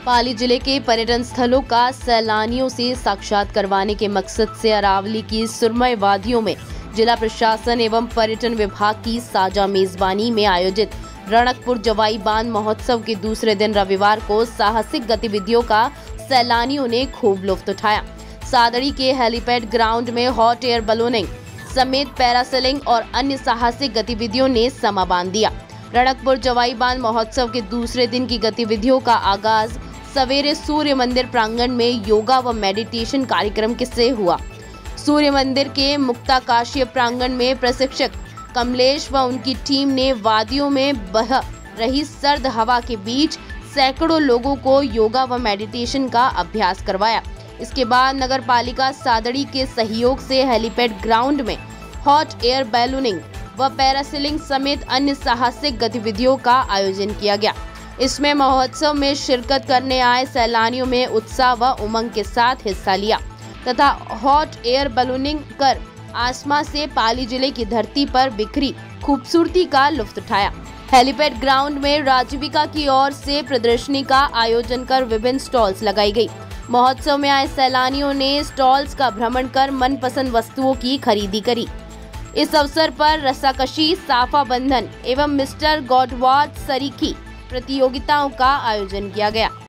पाली जिले के पर्यटन स्थलों का सैलानियों से साक्षात करवाने के मकसद से अरावली की सुरमई वादियों में जिला प्रशासन एवं पर्यटन विभाग की साझा मेजबानी में आयोजित रणकपुर जवाई बांध महोत्सव के दूसरे दिन रविवार को साहसिक गतिविधियों का सैलानियों ने खूब लुत्फ उठाया। सादड़ी के हेलीपैड ग्राउंड में हॉट एयर बलूनिंग समेत पैरासेलिंग और अन्य साहसिक गतिविधियों ने समा बांध दिया। रणकपुर जवाई बांध महोत्सव के दूसरे दिन की गतिविधियों का आगाज सवेरे सूर्य मंदिर प्रांगण में योगा व मेडिटेशन कार्यक्रम से हुआ। सूर्य मंदिर के मुक्ताकाशीय प्रांगण में प्रशिक्षक कमलेश व उनकी टीम ने वादियों में बह रही सर्द हवा के बीच सैकड़ों लोगों को योगा व मेडिटेशन का अभ्यास करवाया। इसके बाद नगर पालिका सादड़ी के सहयोग से हेलीपैड ग्राउंड में हॉट एयर बैलूनिंग व पैरासेलिंग समेत अन्य साहसिक गतिविधियों का आयोजन किया गया। इसमें महोत्सव में शिरकत करने आए सैलानियों में उत्साह व उमंग के साथ हिस्सा लिया तथा हॉट एयर बैलूनिंग कर आसमां से पाली जिले की धरती पर बिखरी खूबसूरती का लुत्फ उठाया। हेलीपैड ग्राउंड में राजीविका की ओर से प्रदर्शनी का आयोजन कर विभिन्न स्टॉल्स लगाई गई। महोत्सव में आए सैलानियों ने स्टॉल्स का भ्रमण कर मनपसंद वस्तुओं की खरीदी करी। इस अवसर पर रस्साकशी, साफा बंधन एवं मिस्टर गॉडवाद सरीखी प्रतियोगिताओं का आयोजन किया गया।